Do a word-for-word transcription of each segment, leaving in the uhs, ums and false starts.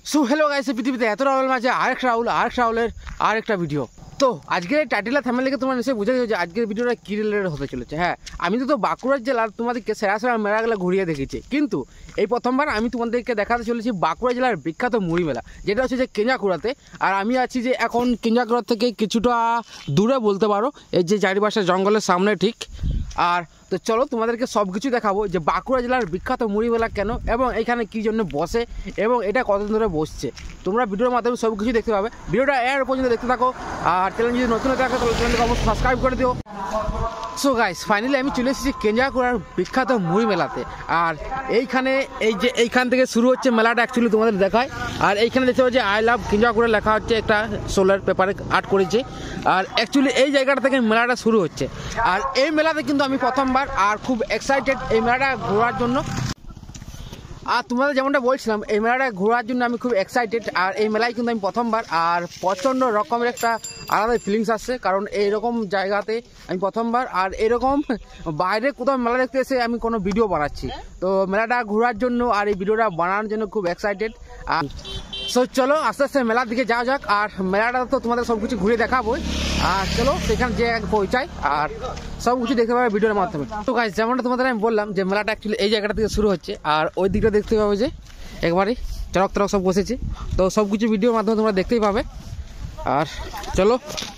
So hello guys, পৃথিবীতে এত রাহুল মাঝে আরেক রাহুল আরেক রাহুলের আরেকটা ভিডিও। তো আজকের টাইটেল আর থাম্বনেল দেখে তোমরা নিশ্চয়ই বুঝে গেছো যে আজকের ভিডিওটা কী রিলেটেড হতে চলেছে। হ্যাঁ, আমি তো বাঁকুড়া জেলার তোমাদেরকে সেরা সেরা মেলাগুলো ঘুরিয়ে দেখেছি, কিন্তু এই প্রথমবার আমি তোমাদেরকে দেখাতে চলেছি বাঁকুড়া জেলার বিখ্যাত মুড়ি মেলা, যেটা হচ্ছে যে কেঞ্জাকুড়াতে। আর আমি আছি যে এখন কেঞ্জাকুড়া থেকে কিছুটা দূরে বলতে পারো, এই যে চারিপাশে জঙ্গলের সামনে ঠিক। আর তো চলো তোমাদেরকে সব কিছু দেখাবো যে বাঁকুড়া জেলার বিখ্যাত মুড়ি মেলা কেন, এবং এখানে কী জন্য বসে, এবং এটা কতদিন ধরে বসছে। তোমরা ভিডিওর মাধ্যমে সব কিছু দেখতে পাবে। ভিডিওটা এর পর্যন্ত দেখতে থাকো, আর চ্যানেল যদি নতুন হয়ে থাকে তাহলে চ্যানেলকে অবশ্যই সাবস্ক্রাইব করে দিও। সো গাইস, ফাইনালি আমি চলে এসেছি কেঞ্জাকুড়ার বিখ্যাত মুড়ি মেলাতে। আর এইখানে এই যে এইখান থেকে শুরু হচ্ছে মেলাটা, অ্যাকচুয়ালি তোমাদের দেখায়। আর এইখানে দেখতে পাচ্ছি আই লাভ কেঞ্জাকুড়া লেখা হচ্ছে, একটা সোলার পেপারে আর্ট করেছে। আর অ্যাকচুয়ালি এই জায়গাটা থেকে মেলাটা শুরু হচ্ছে। আর এই মেলাতে কিন্তু আমি প্রথমবার, আর খুব এক্সাইটেড এই মেলাটা ঘোরার জন্য। আর তোমাদের যেমনটা বলছিলাম, এই মেলাটা ঘোরার জন্য আমি খুব এক্সাইটেড। আর এই মেলায় কিন্তু আমি প্রথমবার, আর প্রচণ্ড রকমের একটা আলাদা ফিলিংস আসছে, কারণ এইরকম জায়গাতে আমি প্রথমবার। আর এরকম বাইরে কোথাও মেলা দেখতে এসে আমি কোনো ভিডিও বানাচ্ছি, তো মেলাটা ঘোরার জন্য আর এই ভিডিওটা বানানোর জন্য খুব এক্সাইটেড। আর সো চলো আস্তে আস্তে মেলার দিকে যাওয়া যাক। আর মেলাটা তো তোমাদের সব কিছু ঘুরে দেখাবোই। আর চলো সেখানে যে পৌঁছাই, আর সব কিছু দেখতে পাবে ভিডিওর মাধ্যমে। তো গাইস, যেমনটা তোমাদের আমি বললাম যে মেলাটা অ্যাকচুয়ালি এই জায়গাটা থেকে শুরু হচ্ছে, আর ওই দিকটা দেখতে পাবে যে একবারই চড়ক তরক সব বসেছে। তো সব কিছু ভিডিওর মাধ্যমে তোমরা দেখতেই পাবে। আর চলো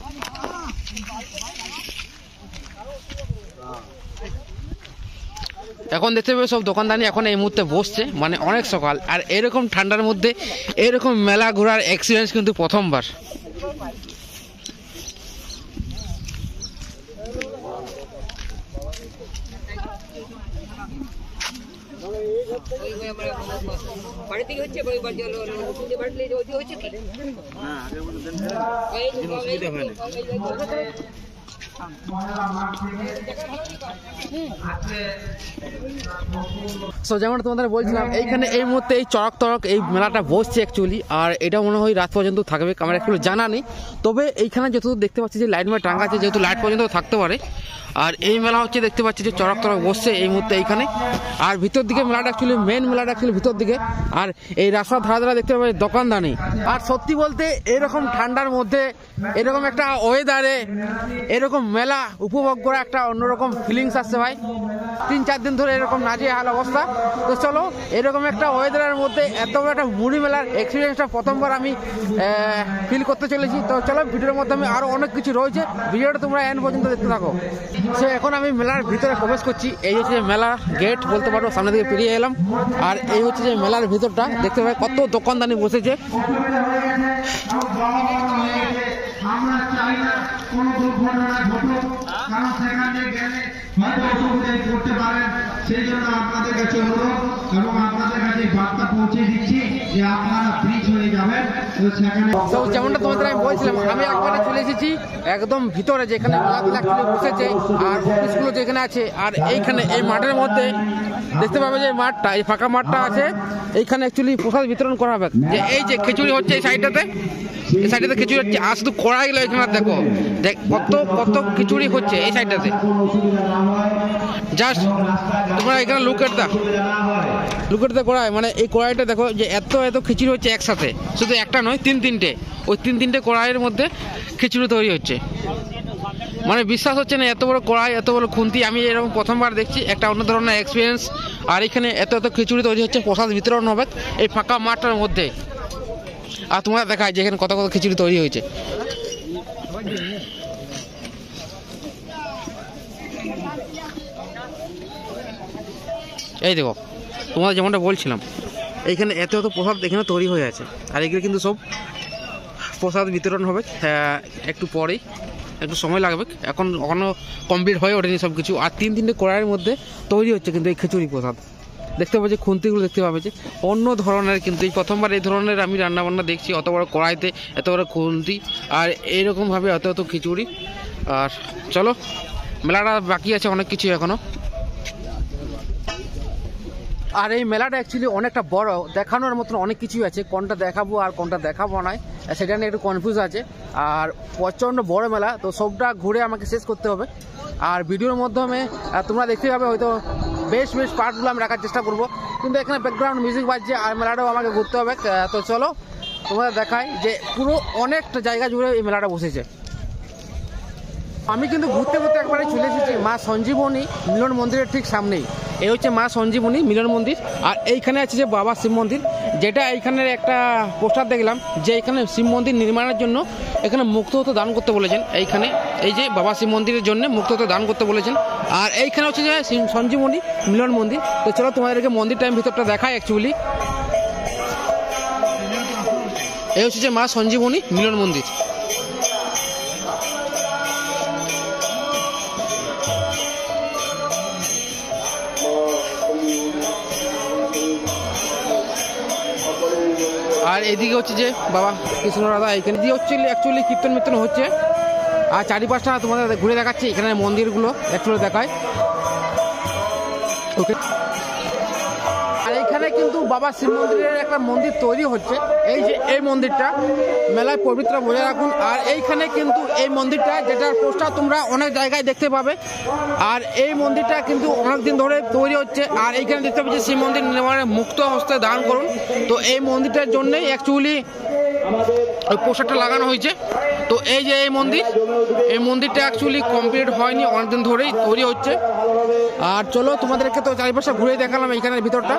এখন দেখতে পাবে সব দোকানদানি এখন এই মুহূর্তে বসছে, মানে অনেক সকাল। আর এরকম ঠান্ডার মধ্যে এরকম মেলা ঘোরার এক্সপিরিয়েন্স কিন্তু প্রথমবার। সো যেমন তোমাদের বলছিলাম, এইখানে এই মুহূর্তে এই চড়ক তড়ক এই মেলাটা বসছে অ্যাকচুয়ালি। আর এটা মনে হয় রাত পর্যন্ত থাকবে, আমার একটু জানা নেই। তবে এইখানে যতদূর দেখতে পাচ্ছি যে লাইট মাইট টাঙ্গা আছে, যেহেতু লাইট পর্যন্ত থাকতে পারে। আর এই মেলা হচ্ছে দেখতে পাচ্ছি যে চড়ক তড়ক বসছে এই মুহূর্তে এইখানে। আর ভিতর দিকে মেলাটা অ্যাকচুয়ালি মেন মেলাটা অ্যাকচুয়ালি ভিতর দিকে। আর এই রাস্তার ধারা ধারা দেখতে পাবে দোকানদানি। আর সত্যি বলতে এরকম ঠান্ডার মধ্যে এরকম একটা ওয়েদারে এরকম মেলা উপভোগ করা একটা অন্যরকম ফিলিংস আসছে ভাই। তিন চার দিন ধরে এরকম নাজেহাল অবস্থা। তো চলো এরকম একটা ওয়েদারের মধ্যে এত বড় একটা মুড়ি মেলার এক্সপিরিয়েন্সটা প্রথমবার আমি ফিল করতে চলেছি। তো চলো ভিডিওর মাধ্যমে আরও অনেক কিছু রয়েছে, ভিডিওটা তোমরা এন্ড পর্যন্ত দেখতে থাকো। সো এখন আমি মেলার ভিতরে প্রবেশ করছি। এই হচ্ছে মেলা গেট বলতে পারো, সামনে থেকে পেরিয়ে এলাম। আর এই হচ্ছে যে মেলার ভিতরটা দেখতে পাই কত দোকানদানি বসেছে। আমরা চাই না কোনো দুর্ঘটনা ঘটুক, কারণ সেখানে গেলে হয়তো অসুবিধা করতে পারেন। সেই জন্য আপনাদের কাছে অনুরোধ এবং আপনাদের কাছে বার্তা পৌঁছে দিচ্ছি যে আপনারা ব্রিজ হয়ে যাবেন। তো সেখানে যেমনটা তোমাদের আমি বলছিলাম, আমি একবারে চলে এসেছি একদম ভিতরে, যেখানে বসেছে আর অফিসগুলো যেখানে আছে। আর এইখানে এই মাঠের মধ্যে দেখতে পাবে যে মাঠটা, এই ফাঁকা মাঠটা আছে, এইখানে অ্যাকচুয়ালি প্রসাদ বিতরণ করা হবে। যে এই যে খিচুড়ি হচ্ছে এই সাইডটাতে, এই সাইডটাতে খিচুড়ি হচ্ছে। আর শুধু কড়াইগুলো এখানে দেখো, দেখ কত কত খিচুড়ি হচ্ছে এই সাইডটাতে। জাস্ট তোমরা এখানে লুকেট দা লুকেট দা কড়াই, মানে এই কড়াইটা দেখো যে এত এত খিচুড়ি হচ্ছে একসাথে, শুধু একটা নয় তিন তিনটে, ওই তিন তিনটে কড়াইয়ের মধ্যে খিচুড়ি তৈরি হচ্ছে। মানে বিশ্বাস হচ্ছে না এত বড় কড়াই, এত বড় খুন্তি আমি এরকম প্রথমবার দেখছি, একটা অন্য ধরনের এক্সপিরিয়েন্স। আর এখানে এত এত খিচুড়ি তৈরি হচ্ছে, প্রসাদ বিতরণ হবে এই ফাঁকা মাঠটার মধ্যে। আর তোমরা দেখায় যে এখানে কত কত খিচুড়ি তৈরি হয়েছে। এই দেখো তোমরা যেমনটা বলছিলাম, এইখানে এত এত প্রসাদ এখানে তৈরি হয়ে আছে। আর এগুলো কিন্তু সব প্রসাদ বিতরণ হবে একটু পরেই, একটু সময় লাগবে, এখন এখনও কমপ্লিট হয়ে ওঠেনি সব কিছু। আর তিন তিনটে কড়াইয়ের মধ্যে তৈরি হচ্ছে কিন্তু এই খিচুড়ি প্রসাদ। দেখতে পাচ্ছি খুন্তিগুলো দেখতে পাবে যে অন্য ধরনের, কিন্তু এই প্রথমবার এই ধরনের আমি রান্নাবান্না দেখছি, অত বড় কড়াইতে এত বড় খুন্তি আর এইরকমভাবে এত এত খিচুড়ি। আর চলো মেলাটা বাকি আছে অনেক কিছু এখনও। আর এই মেলাটা অ্যাকচুয়ালি অনেকটা বড়, দেখানোর মতন অনেক কিছুই আছে, কোনটা দেখাবো আর কোনটা দেখাবো না সেটা নিয়ে একটু কনফিউজ আছে। আর প্রচণ্ড বড় মেলা, তো সবটা ঘুরে আমাকে শেষ করতে হবে। আর ভিডিওর মাধ্যমে তোমরা দেখতে পাবে হয়তো বেশ বেশ পার্টগুলো আমি রাখার চেষ্টা করবো, কিন্তু এখানে ব্যাকগ্রাউন্ড মিউজিক বাজছে আর মেলাটাও আমাকে ঘুরতে হবে। তো চলো তোমাদের দেখাই যে পুরো অনেকটা জায়গা জুড়ে এই মেলাটা বসেছে। আমি কিন্তু ঘুরতে ঘুরতে একবারে চলে এসেছি মা সঞ্জীবনী মিলন মন্দিরের ঠিক সামনেই। এই হচ্ছে মা সঞ্জীবনী মিলন মন্দির, আর এইখানে আছে যে বাবা শিব মন্দির, যেটা এইখানের একটা পোস্টার দেখলাম যে এখানে শিব মন্দির নির্মাণের জন্য এখানে মুক্তহত দান করতে বলেছেন। এইখানে এই যে বাবা শিব মন্দিরের জন্য মুক্তহত দান করতে বলেছেন, আর এইখানে হচ্ছে যে সঞ্জীবনী মিলন মন্দির। তো চলো তোমাদেরকে মন্দির টাইম ভিতরটা দেখায় অ্যাকচুয়ালি। এই হচ্ছে যে মা সঞ্জীবনী মিলন মন্দির। আর এদিকে হচ্ছে যে বাবা কৃষ্ণ রাধা, এখানে দিয়ে হচ্ছে অ্যাকচুয়ালি কীর্তন মির্তন হচ্ছে, আর চারিপাশটা তোমাদের ঘুরে দেখাচ্ছে এখানে মন্দিরগুলো অ্যাকচুয়ালি দেখায়। ওকে, আর এইখানে কিন্তু বাবা শিব মন্দিরের একটা মন্দির তৈরি হচ্ছে। এই যে এই মন্দিরটা মেলায় পবিত্র বজায় রাখুন। আর এইখানে কিন্তু এই মন্দিরটা যেটার পোস্টার তোমরা অনেক জায়গায় দেখতে পাবে, আর এই মন্দিরটা কিন্তু অনেক দিন ধরে তৈরি হচ্ছে। আর এইখানে দেখতে পাচ্ছি শিব মন্দির নির্মাণে মুক্ত হস্তে দান করুন। তো এই মন্দিরটার জন্যই অ্যাকচুয়ালি ওই পোস্টারটা লাগানো হয়েছে। তো এই যে এই মন্দির, এই মন্দিরটা অ্যাকচুয়ালি কমপ্লিট হয়নি, অনেকদিন ধরেই তৈরি হচ্ছে। আর চলো তোমাদেরকে তো চারিপাশে ঘুরে দেখালাম এইখানের ভিতরটা।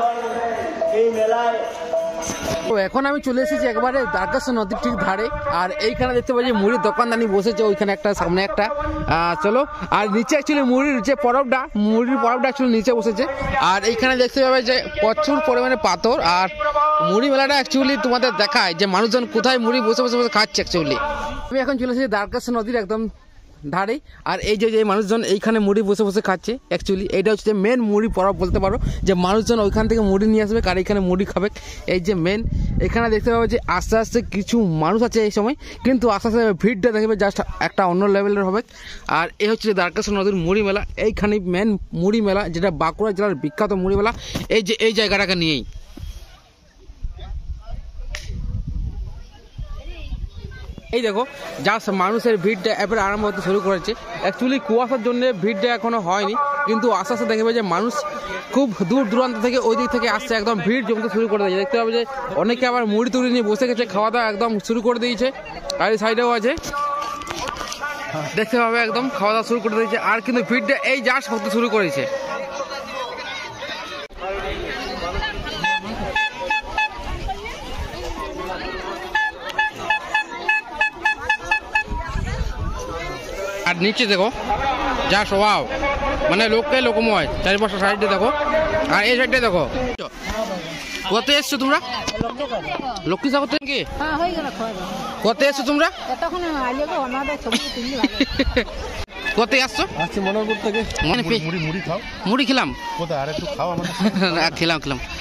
তো এখন আমি চলে এসেছি একবারে দ্বারকেশ্বর নদীর ঠিক ধারে, আর এইখানে দেখতে পাচ্ছি মুড়ির দোকানদানি বসেছে, ওইখানে একটা সামনে একটা। চলো, আর নিচে অ্যাকচুয়ালি মুড়ির যে পরবটা, মুড়ির পরবটা অ্যাকচুয়ালি নিচে বসেছে। আর এইখানে দেখতে পাবে যে প্রচুর পরিমাণে পাথর। আর মুড়ি মেলাটা অ্যাকচুয়ালি তোমাদের দেখায় যে মানুষজন কোথায় মুড়ি বসে বসে বসে খাচ্ছে। অ্যাকচুয়ালি আমি এখন চলে এসেছি দ্বারকেশ্বর নদীর একদম ধারে, আর এই যে মানুষজন এইখানে মুড়ি বসে বসে খাচ্ছে। অ্যাকচুয়ালি এইটা হচ্ছে মেন মুড়ি পরব বলতে পারো, যে মানুষজন ওইখান থেকে মুড়ি নিয়ে আসবে আর এখানে মুড়ি খাবে। এই যে মেন এখানে দেখতে পাবে যে আস্তে আস্তে কিছু মানুষ আছে এই সময়, কিন্তু আস্তে আস্তে ভিড়টা দেখবে জাস্ট একটা অন্য লেভেলের হবে। আর এই হচ্ছে দ্বারকেশ্বর নদীর মুড়ি মেলা, এইখানে মেন মুড়ি মেলা, যেটা বাঁকুড়া জেলার বিখ্যাত মুড়ি মেলা এই যে এই জায়গাটাকে নিয়েই। এই দেখো জাস্ট মানুষের ভিড়টা এবারে আরম্ভ হতে শুরু করেছে। অ্যাকচুয়ালি কুয়াশার জন্য ভিড়টা এখনো হয়নি, কিন্তু আস্তে আস্তে দেখবে যে মানুষ খুব দূর দূরান্ত থেকে ওই দিক থেকে আসছে, একদম ভিড় জমতে শুরু করে দিয়েছে। দেখতে পাবে যে অনেকে আবার মুড়ি তুড়ি নিয়ে বসে গেছে, খাওয়া দাওয়া একদম শুরু করে দিয়েছে। আর এই সাইডেও আছে, দেখতে পাবে একদম খাওয়া দাওয়া শুরু করে দিয়েছে। আর কিন্তু ভিড়টা এই জাস্ট হতে শুরু করেছে। আর নিচে দেখো যা স্বভাব, মানে লোককে লোকময়, চারিপাশে সাইডে দেখো। আর এই সাইডে দেখো, কত এসছো তোমরা? লক্ষ্মী সাগর থেকে কি কত এসছো তোমরা? কত আসছো? মনোরপুর থেকে। মুড়ি খেলাম, খেলাম খেলাম